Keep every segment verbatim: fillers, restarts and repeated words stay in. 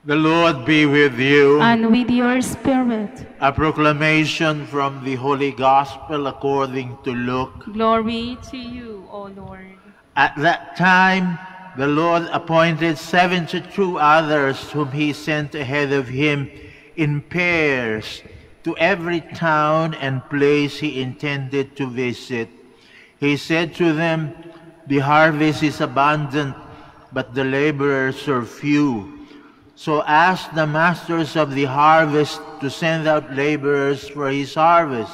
The Lord be with you. And with your spirit. A proclamation from the Holy Gospel according to Luke. Glory to you, O Lord. At that time, the Lord appointed seventy-two others whom he sent ahead of him in pairs to every town and place he intended to visit. He said to them, "The harvest is abundant, but the laborers are few. So ask the masters of the harvest to send out laborers for his harvest.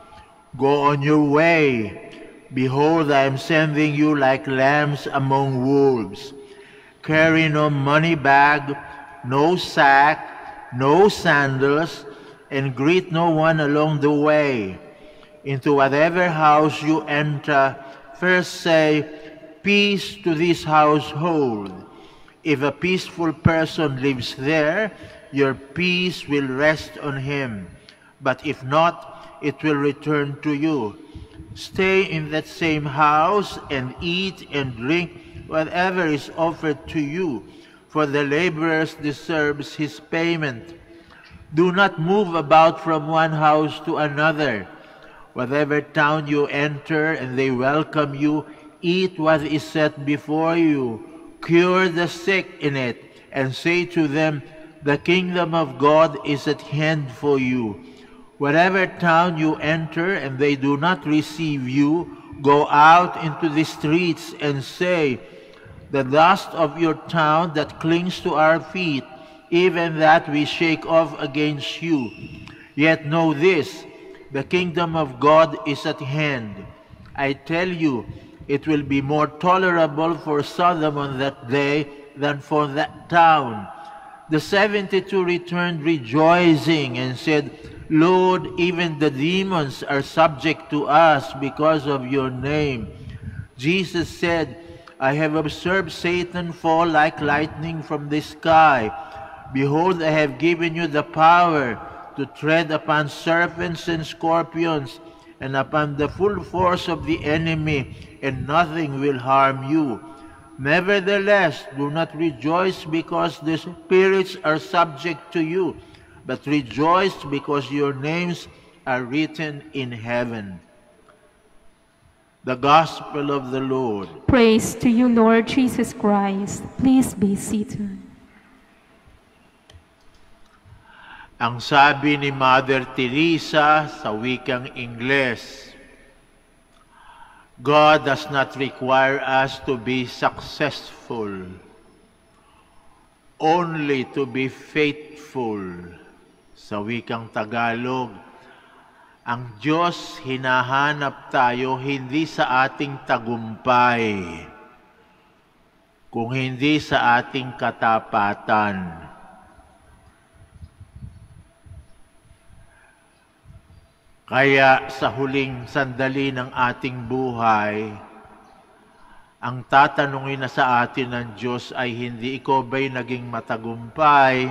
Go on your way. Behold, I am sending you like lambs among wolves. Carry no money bag, no sack, no sandals, and greet no one along the way. Into whatever house you enter, first say, 'Peace to this household.' If a peaceful person lives there, your peace will rest on him. But if not, it will return to you. Stay in that same house and eat and drink whatever is offered to you, for the laborer deserves his payment. Do not move about from one house to another. Whatever town you enter and they welcome you, eat what is set before you. Cure the sick in it, and say to them, 'The kingdom of God is at hand for you.' Whatever town you enter and they do not receive you, go out into the streets and say, 'The dust of your town that clings to our feet, even that we shake off against you.' Yet know this, the kingdom of God is at hand. I tell you, it will be more tolerable for Sodom on that day than for that town." The seventy-two returned rejoicing and said, "Lord, even the demons are subject to us because of your name." Jesus said, "I have observed Satan fall like lightning from the sky. Behold, I have given you the power to tread upon serpents and scorpions, and upon the full force of the enemy, and nothing will harm you. Nevertheless, do not rejoice because the spirits are subject to you, but rejoice because your names are written in heaven." The Gospel of the Lord. Praise to you, Lord Jesus Christ. Please be seated. Ang sabi ni Mother Teresa sa wikang Ingles, God does not require us to be successful, only to be faithful. Sa wikang Tagalog, ang Diyos hinahanap tayo hindi sa ating tagumpay, kung hindi sa ating katapatan. Kaya sa huling sandali ng ating buhay, ang tatanungin na sa atin ng Diyos ay hindi ikaw ba'y naging matagumpay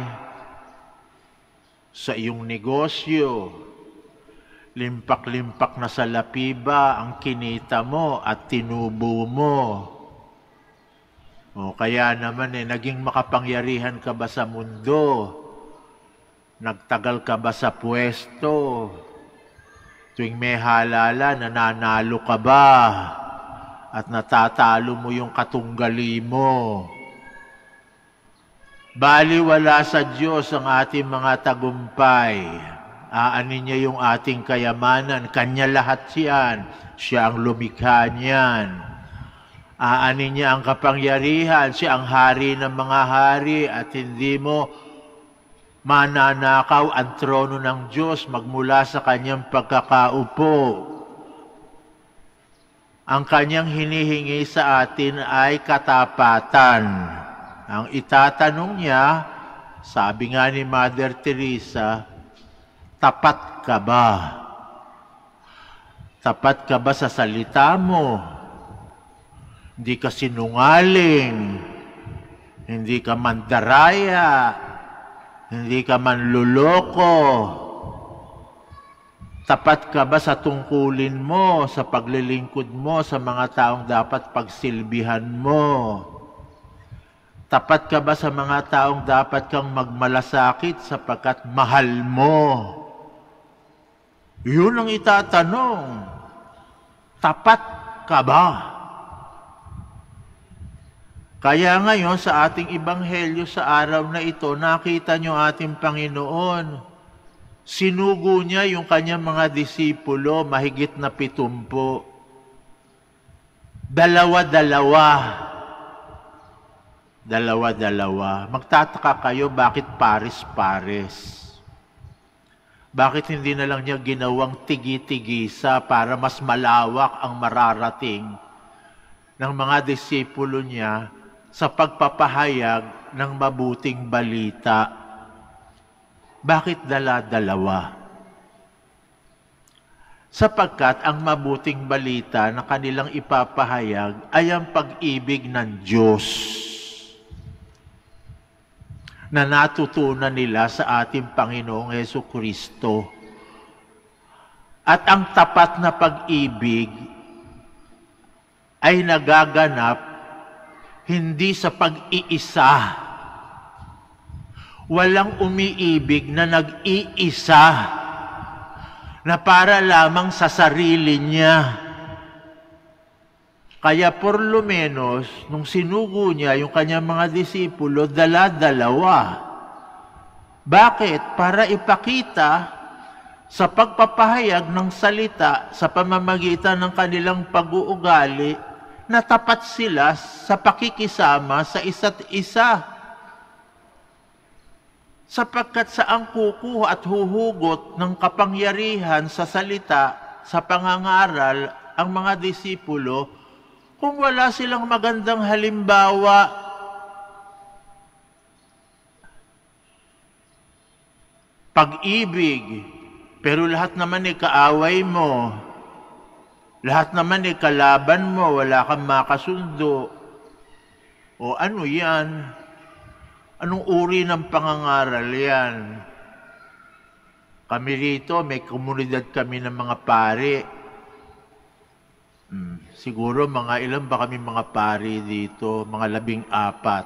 sa iyong negosyo, limpak-limpak na sa lapi ba ang kinita mo at tinubo mo? O kaya naman eh, naging makapangyarihan ka ba sa mundo? Nagtagal ka ba sa pwesto? Tuwing may halala, nananalo ka ba? At natatalo mo yung katunggali mo? Bali wala sa Diyos ang ating mga tagumpay. Aanin niya yung ating kayamanan. Kanya lahat yan. Siya ang lumikha niyan. Aanin niya ang kapangyarihan. Siya ang hari ng mga hari at hindi mo mananakaw ang trono ng Diyos magmula sa kanyang pagkakaupo. Ang kanyang hinihingi sa atin ay katapatan. Ang itatanong niya, sabi nga ni Mother Teresa, tapat ka ba? Tapat ka ba sa salita mo? Hindi ka sinungaling, hindi ka mandaraya, hindi ka manluloko. Tapat ka ba sa tungkulin mo, sa paglilingkod mo, sa mga taong dapat pagsilbihan mo? Tapat ka ba sa mga taong dapat kang magmalasakit sapagkat mahal mo? Yun ang itatanong. Tapat ka ba? Kaya ngayon sa ating ibanghelyo sa araw na ito, nakita niyo ating Panginoon. Sinugo niya yung kanyang mga disipulo, mahigit na pitumpo. Dalawa-dalawa. Dalawa-dalawa. Magtataka kayo bakit pares-pares. Bakit hindi na lang niya ginawang tigi-tigisa para mas malawak ang mararating ng mga disipulo niya sa pagpapahayag ng mabuting balita? Bakit dala-dalawa? Sapagkat ang mabuting balita na kanilang ipapahayag ay ang pag-ibig ng Diyos na natutunan nila sa ating Panginoong Hesukristo. At ang tapat na pag-ibig ay nagaganap hindi sa pag-iisa. Walang umiibig na nag-iisa na para lamang sa sarili niya. Kaya por lo menos, nung sinugo niya yung kanyang mga disipulo, dala-dalawa. Bakit? Para ipakita sa pagpapahayag ng salita sa pamamagitan ng kanilang pag-uugali na tapat sila sa pakikisama sa isa't isa. Sapagkat sa ang kukuha at huhugot ng kapangyarihan sa salita, sa pangangaral, ang mga disipulo, kung wala silang magandang halimbawa, pag-ibig, pero lahat naman ay kaaway mo, lahat naman ay kalaban mo, wala kang makasundo. O ano yan? Anong uri ng pangangaral yan? Kami rito, may komunidad kami ng mga pari. Hmm, siguro mga ilan ba kami mga pari dito? Mga labing apat.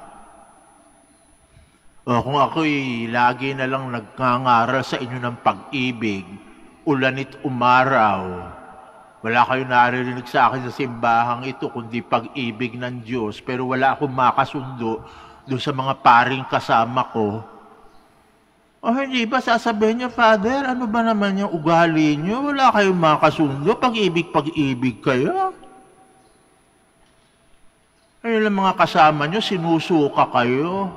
O kung ako'y lagi na lang nagkangaral sa inyo ng pag-ibig, ulanit umaraw, wala kayong naririnig sa akin sa simbahang ito kundi pag-ibig ng Diyos, pero wala akong makasundo doon sa mga paring kasama ko. O hindi ba sasabihin niyo, Father, ano ba naman yung ugali niyo? Wala kayong makasundo, pag-ibig, pag-ibig kayo. Ayun lang mga kasama niyo, sinusuka kayo.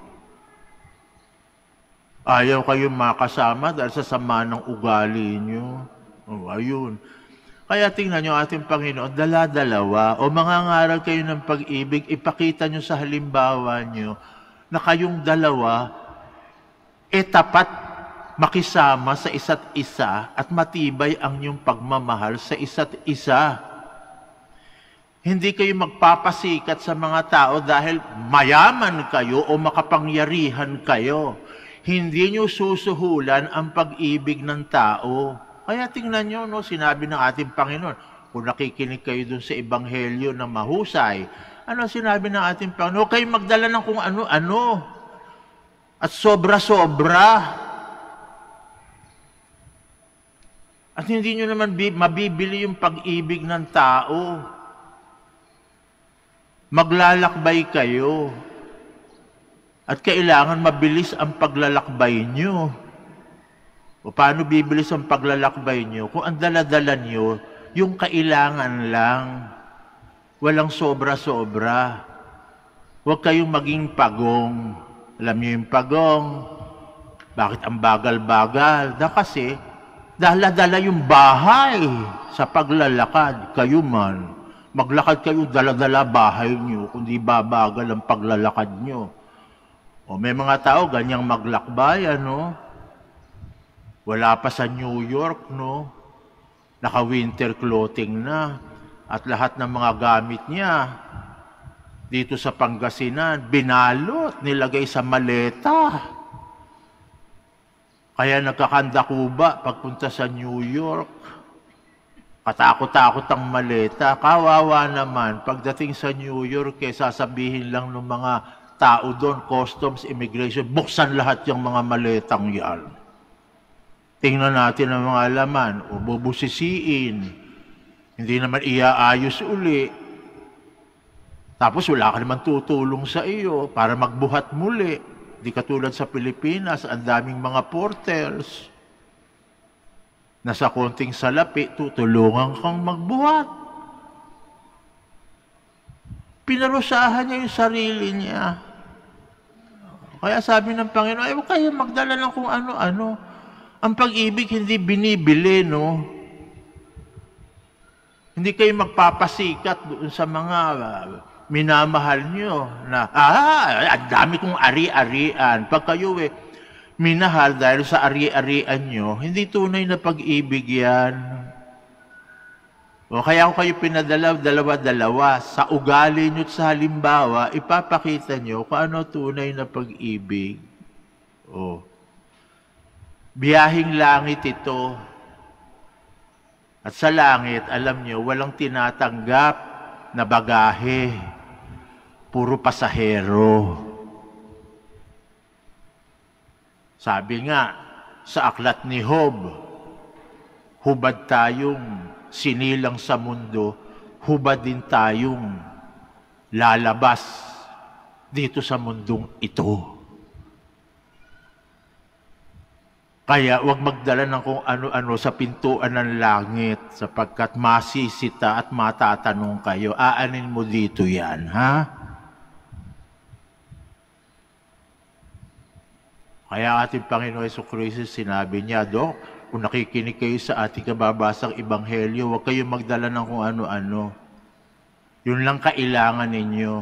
Ayaw kayong makasama dahil sa sama ng ugali niyo. O ayun. Kaya tingnan niyo ating Panginoon, dala-dalawa, o mangangaral kayo ng pag-ibig, ipakita niyo sa halimbawa niyo na kayong dalawa, e tapat makisama sa isa't isa at matibay ang inyong pagmamahal sa isa't isa. Hindi kayo magpapasikat sa mga tao dahil mayaman kayo o makapangyarihan kayo. Hindi niyo susuhulan ang pag-ibig ng tao. Kaya tingnan nyo, no, sinabi ng ating Panginoon, kung nakikinig kayo dun sa Ebanghelyo na mahusay, ano sinabi ng ating Panginoon? Huwag kayong magdala ng kung ano-ano. At sobra-sobra. At hindi nyo naman mabibili yung pag-ibig ng tao. Maglalakbay kayo. At kailangan mabilis ang paglalakbay nyo. O paano bibilis ang paglalakbay nyo? Kung ang dala-dala nyo, yung kailangan lang, walang sobra-sobra. Huwag kayong maging pagong. Alam niyo yung pagong? Bakit ang bagal-bagal? Da kasi, dala-dala yung bahay sa paglalakad. Kayo man, maglakad kayo, dala-dala bahay nyo, kundi babagal ang paglalakad nyo. O may mga tao, ganyang maglakbay, ano? Wala pa sa New York, no? Naka-winter clothing na. At lahat ng mga gamit niya, dito sa Pangasinan, binalot, nilagay sa maleta. Kaya nagkakandakuba pagpunta sa New York. Katakot-takot ang maleta. Kawawa naman, pagdating sa New York, eh, sasabihin lang ng mga tao doon, customs, immigration, buksan lahat yung mga maletang yan. Tingnan natin ang mga laman, o bubusisiin, hindi naman iaayos uli. Tapos wala ka naman tutulong sa iyo para magbuhat muli. Di katulad sa Pilipinas, ang daming mga porters. Nasa konting salapi, tutulungan kang magbuhat. Pinarusahan niya yung sarili niya. Kaya sabi ng Panginoon, ay huwag kayo magdala ng kung ano-ano. Ang pag-ibig hindi binibili, no? Hindi kayo magpapasikat doon sa mga uh, minamahal nyo na, ah, ang dami kong ari-arian. Pag kayo eh, minahal dahil sa ari-arian nyo, hindi tunay na pag-ibig yan. O kaya kung kayo pinadala, dalawa-dalawa, sa ugali nyo at sa halimbawa, ipapakita nyo kung ano tunay na pag-ibig. O, biyahing langit ito. At sa langit, alam nyo, walang tinatanggap na bagahe. Puro pasahero. Sabi nga, sa aklat ni Job, hubad tayong sinilang sa mundo, hubad din tayong lalabas dito sa mundong ito. Kaya huwag magdala ng kung ano-ano sa pintuan ng langit sapagkat masisita at matatanong kayo, aanin mo dito yan, ha? Kaya ating Panginoon Jesucristo sinabi niya, Dok, kung nakikinig kayo sa ating kababasang ebanghelyo, huwag kayong magdala ng kung ano-ano. Yun lang kailangan ninyo.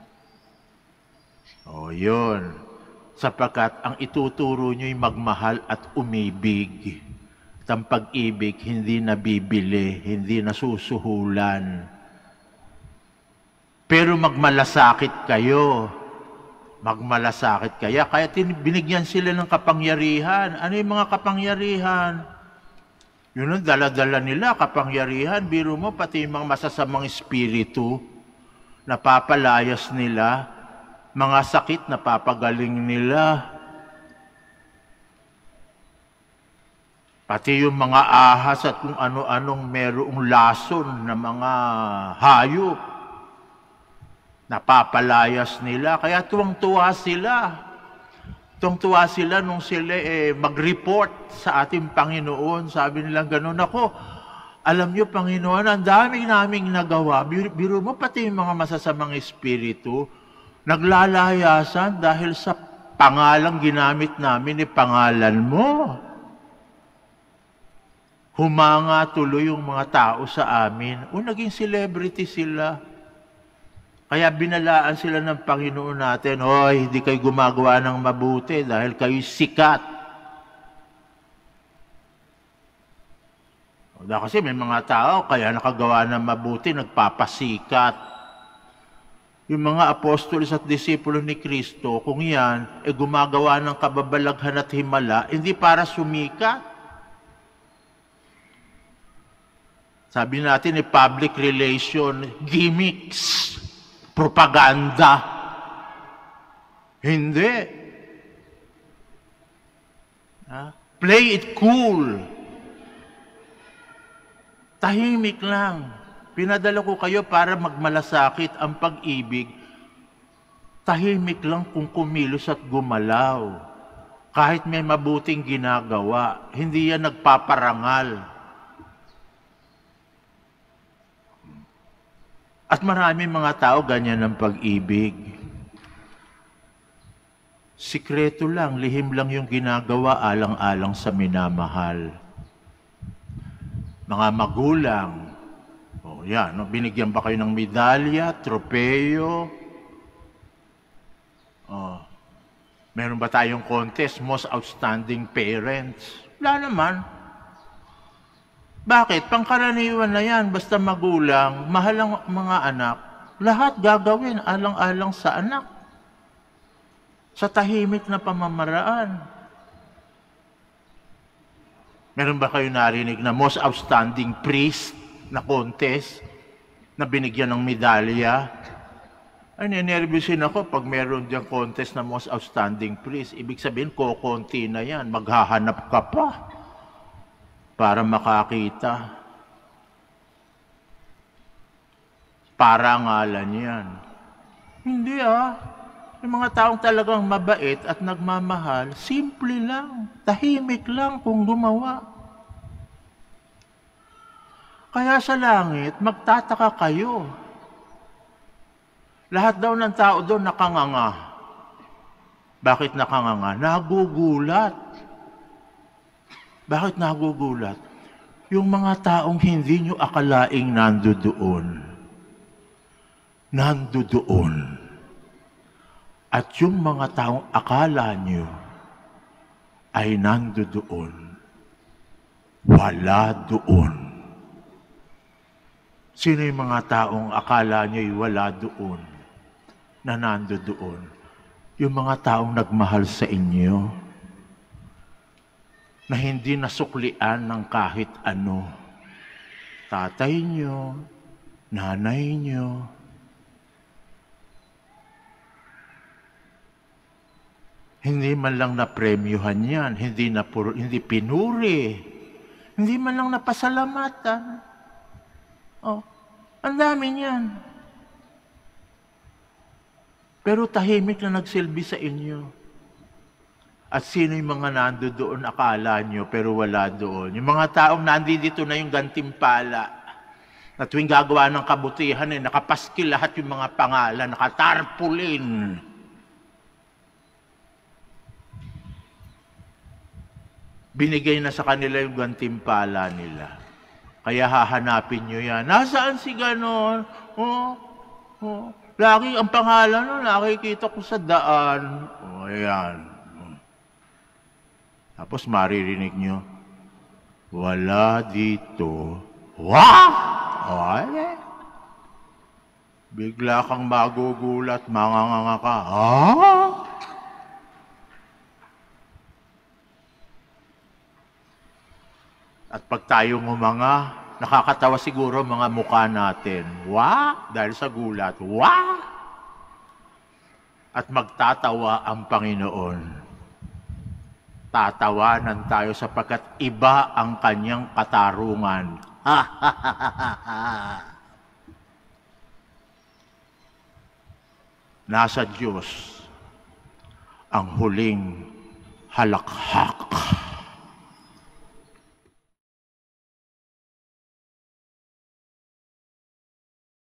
O, yun. Sapagkat ang ituturo nyo'y magmahal at umibig. At ang pag-ibig hindi nabibili, hindi nasusuhulan. Pero magmalasakit kayo. Magmalasakit kaya. Kaya binigyan sila ng kapangyarihan. Ano yung mga kapangyarihan? Yun ang dala-dala nila, kapangyarihan. Biro mo, pati yung mga masasamang espiritu, napapalayas nila. Mga sakit, napapagaling nila. Pati yung mga ahas at kung ano-anong merong lason na mga hayop, napapalayas nila. Kaya tuwang-tuwa sila. Tuwang-tuwa sila nung sila eh, mag-report sa ating Panginoon. Sabi nilang gano'n, ako, alam niyo, Panginoon, ang daming naming nagawa. Biro, biro mo, pati yung mga masasamang espiritu, naglalayasan dahil sa pangalang ginamit namin, eh, pangalan mo. Humanga tuloy yung mga tao sa amin. O, naging celebrity sila. Kaya binalaan sila ng Panginoon natin, hoy, hindi kayo gumagawa ng mabuti dahil kayo sikat. O, kasi may mga tao, kaya nakagawa ng mabuti, nagpapasikat. Yung mga apostolos at disipulo ni Kristo, kung yan, e gumagawa ng kababalaghan at himala, hindi para sumikat. Sabi natin, eh, public relation, gimmicks, propaganda. Hindi. Ha? Play it cool. Tahimik lang. Pinadala ko kayo para magmalasakit ang pag-ibig. Tahimik lang kung kumilos at gumalaw. Kahit may mabuting ginagawa, hindi yan nagpaparangal. At maraming mga tao ganyan ang pag-ibig. Sikreto lang, lihim lang yung ginagawa alang-alang sa minamahal. Mga magulang, o yan, no? Binigyan ba kayo ng medalya, tropeyo? Oh. Meron ba tayong contest, most outstanding parents? Wala naman. Bakit? Pangkaraniwan na yan, basta magulang, mahal ang mga anak, lahat gagawin alang-alang sa anak. Sa tahimik na pamamaraan. Meron ba kayo narinig na most outstanding priest na contest na binigyan ng medalya? Ay, ninervyusin ako pag meron diyang contest na most outstanding priest. Ibig sabihin, kokonti na yan. Maghahanap ka pa para makakita. Parangalan yan. Hindi ah. Yung mga taong talagang mabait at nagmamahal, simple lang, tahimik lang kung gumawa. Kaya sa langit, magtataka kayo. Lahat daw ng tao doon nakanganga. Bakit nakanganga? Nagugulat. Bakit nagugulat? Yung mga taong hindi nyo akalaing nandoon. Nandoon. At yung mga taong akala nyo ay nandoon. Wala doon. Sino yung mga taong akala nyo ay wala doon? Na nandoon? Yung mga taong nagmahal sa inyo na hindi nasuklian ng kahit ano. Tatay nyo, nanay nyo. Hindi man lang napremyuhan yan, hindi, na puro, hindi pinuri, hindi man lang napasalamatan. Oh, ang dami niyan. Pero tahimik na nagsilbi sa inyo. At sino yung mga nando doon, akala nyo, pero wala doon. Yung mga taong nandito na yung gantimpala, na tuwing gagawa ng kabutihan, eh, nakapaskil lahat yung mga pangalan, nakatarpulin. Binigay na sa kanila yung gantimpala nila. Kaya hahanapin nyo yan. Nasaan si ganon? Oh, oh. Lagi ang pangalan nun, nakikita ko sa daan. O, oh, ayan. Tapos maririnig nyo, wala dito. Wah! O, ayan. Bigla kang magugulat, manganganga ka. Ah! At pag tayo ngumanga, nakakatawa siguro mga mukha natin. Wah! Dahil sa gulat. Wah! At magtatawa ang Panginoon. Tatawanan tayo sapagkat iba ang kanyang katarungan. Nasa Diyos ang huling halakhak.